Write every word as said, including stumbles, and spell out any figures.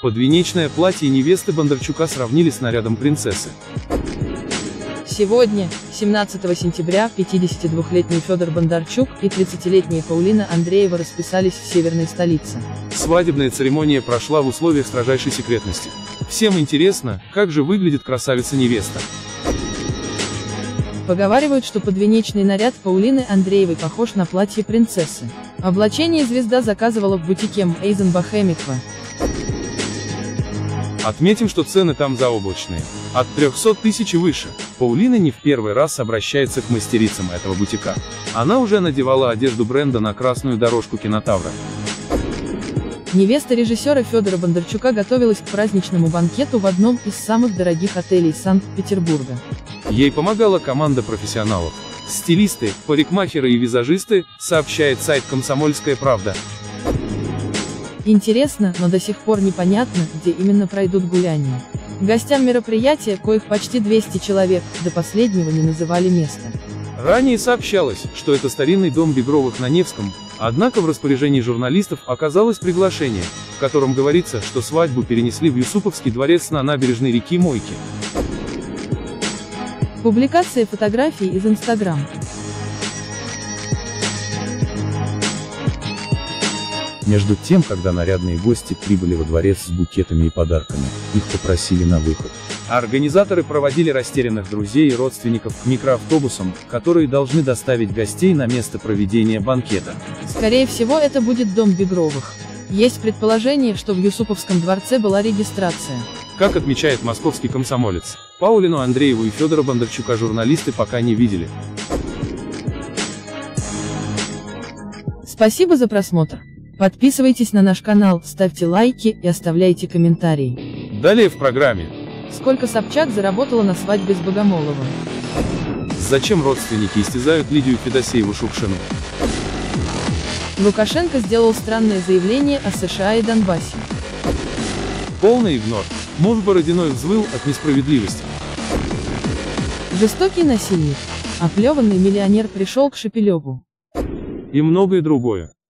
Подвенечное платье невесты Бондарчука сравнили с нарядом принцессы. Сегодня, семнадцатого сентября, пятидесятидвухлетний Федор Бондарчук и тридцатилетняя Паулина Андреева расписались в северной столице. Свадебная церемония прошла в условиях строжайшей секретности. Всем интересно, как же выглядит красавица-невеста. Поговаривают, что подвенечный наряд Паулины Андреевой похож на платье принцессы. Облачение звезда заказывала в бутике Мейзенбах Эмиква. Отметим, что цены там заоблачные. От трёхсот тысяч и выше. Паулина не в первый раз обращается к мастерицам этого бутика. Она уже надевала одежду бренда на красную дорожку кинотавра. Невеста режиссера Федора Бондарчука готовилась к праздничному банкету в одном из самых дорогих отелей Санкт-Петербурга. Ей помогала команда профессионалов. Стилисты, парикмахеры и визажисты, сообщает сайт «Комсомольская правда». Интересно, но до сих пор непонятно, где именно пройдут гуляния. Гостям мероприятия, коих почти двести человек, до последнего не называли место. Ранее сообщалось, что это старинный дом Бегровых на Невском, однако в распоряжении журналистов оказалось приглашение, в котором говорится, что свадьбу перенесли в Юсуповский дворец на набережной реки Мойки. Публикация фотографий из Инстаграм. Между тем, когда нарядные гости прибыли во дворец с букетами и подарками, их попросили на выход. Организаторы проводили растерянных друзей и родственников к микроавтобусам, которые должны доставить гостей на место проведения банкета. Скорее всего, это будет дом Бегровых. Есть предположение, что в Юсуповском дворце была регистрация. Как отмечает московский комсомолец, Паулину Андрееву и Федора Бондарчука журналисты пока не видели. Спасибо за просмотр. Подписывайтесь на наш канал, ставьте лайки и оставляйте комментарии. Далее в программе. Сколько Собчак заработала на свадьбе с Богомоловым? Зачем родственники истязают Лидию Федосееву-Шукшину? Лукашенко сделал странное заявление о США и Донбассе. Полный игнор. Муж Бородиной взвыл от несправедливости. Жестокий насильник. Оплеванный миллионер пришел к Шепелеву. И многое другое.